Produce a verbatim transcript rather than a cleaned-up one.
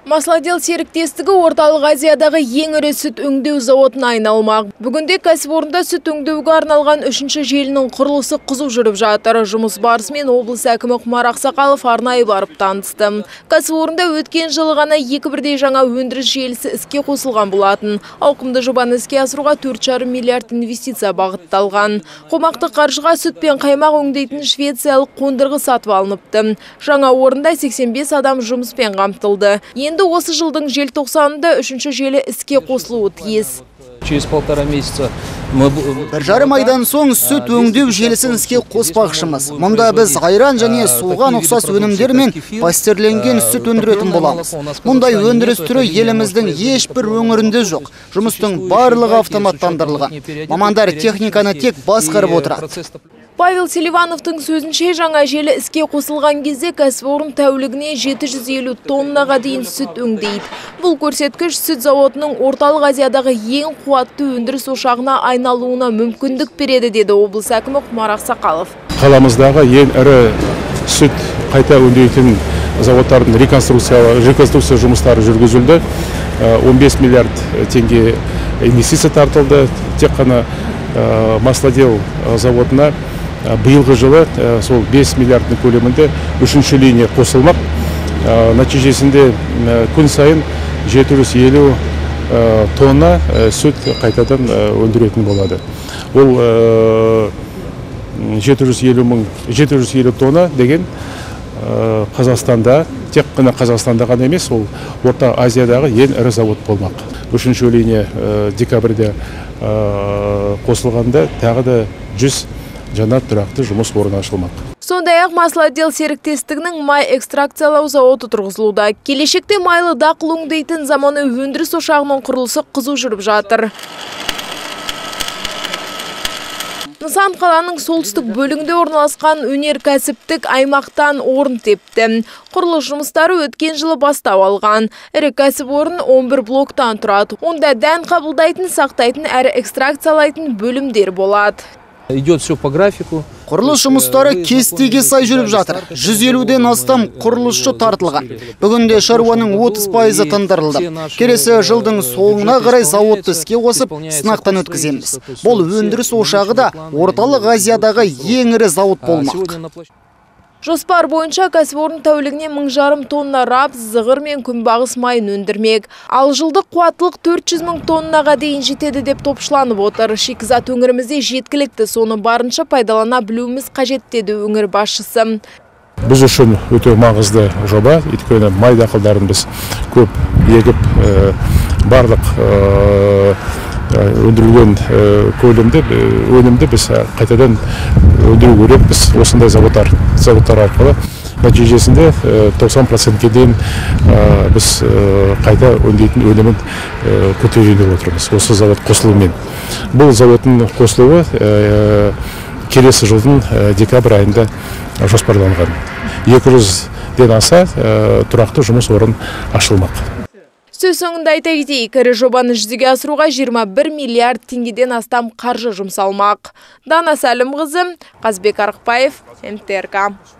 Масладел серіктестігі Орталық Азиядағы ең ірі сүт өңдеу зауытына айналмақ. Бүгінде кәсіпорында сүт өңдеуге арналған үшінші желінің құрылысы қызу жүріп жатыр. Жұмыс барысымен облыс әкімі Құмар Ақсақалов арнайы барып танысты. Кәсіпорында өткен жылы ғана екі бірдей жаңа өндіріс желісі іске қосылған болатын. Ауқымды жобаны іске асыруға төрт жарым миллиард инвестиция бағытталған. Қомақты қаржыға сүт пен қаймақ өңдейтін швециялық қондырғы сатып алыныпты. Жаңа орында сексен бес адам жұмыспен қамтылды. Енді осы жылдың желтоқсанында үшінші желі іске қосылуы тиіс. Через полтора месяца бір жарым айдан соң сүт өңдеу желісін іске қоспақшымыз. Мұнда біз айран және суған ұқсас өнімдер мен пастерленген сүт өндіретін боламыз. Мұндай өндіріс түрі еліміздің ешбір өңірінде жоқ. Жұмыстың барлығы автоматтандырылған. Мамандар техниканы тек басқарып отырады. Павел Селивановтың сөзінше жаңа желі іске қосылған кезде кәсіпорын тәулігіне жеті жүз елу тоннаға дейін сүт өңдейді. Бұл көрсеткіш сүт зауытының Орталық Азиядағы ең қуатты өндіріс ошағына айналуына мүмкіндік береді, деді облыс әкімі Құмар Ақсақалов. Қаламыздағы ең ірі сүт қайта өңдейтін зауыттардың реконструкция жұмыстары жүргізілді. он бес миллиард теңге инвестиция тартылды. Тек қана Масладел заводына биылғы жылы сол бес миллиардның көлемінде үшінші линия қосылмақ. Нәтижесінде күн сайын жеті жүз елу тонна сүт қайтадан өндіретін болады. Ол жеті жүз елу тонна деген Қазақстанда, тек қана Қазақстанда ғана емес, ол Орта Азиядағы ең ірі завод болмақ. Үшінші линия декабрьде қосылғанда тағы да жүз жаңа тұрақты жұмыс орны ашылмақ. Сондай-ақ Масладел серіктестігінің май экстракциялау зауыты тұрғызылуда. Келешекте майлы дақыл өңдейтін заманауи өндіріс ошағының құрылысы қызу жүріп жатыр. Нысан қаланың солтүстік бөлігінде орналасқан өнеркәсіптік аймақтан орын тепті. Құрылыс жұмыстары өткен жылы бастау алған. Ірі кәсіпорын он бір блоктан тұрады. Онда дән қабылдайтын, сақтайтын әрі экстракциялайтын бөлімдер болады. Идет все по графику. Құрылыс жұмыстары кестеге сай жүріп жатыр. жүз елуден астам құрылысшы тартылған. Бүгінде шаруаның отыз пайызы тындырылды. Келесі жылдың соңына қарай зауытты іске қосып, сынақтан өткіземіз. Бұл өндіріс ошағы да Орталық Азиядағы ең ірі зауыт болмақ. Жоспар бойынша кәсіпорын тәулігіне мың жарым тонна рапс, зығыр мен күнбағыс майын өндірмек. Ал жылдық қуаттылық төрт жүз мың тоннаға дейін жетеді деп топшыланып отыр. Шикізат өңірімізде жеткілікті, соны барынша пайдалана білуіміз қажет, деді өңір басшысы. Біз үшін өте маңызды жоба, өйткені май дақылдарын біз көп егіп, барлық өндірілген көлемді өнімді біз қайтадан өндіру керекпіз осындай заводтар арқылы. Нәтижесінде тоқсан процентке дейін біз қайта өңдейтін өнімін көтеруге отырмыз осы завод қосылуымен. Бұл заводтың қосылуы келесі жылдың декабрь айында жоспарланған. екі жүзден аса тұрақты жұмыс орын ашылмақ. Сөз соңында айта кетейік, ірі жобаны жүзеге асыруға жиырма бір миллиард теңгеден астам қаржы жұмсалмақ. Дана Сәлімқызы, Қазбек Арықбаев, эн тэ эр ка.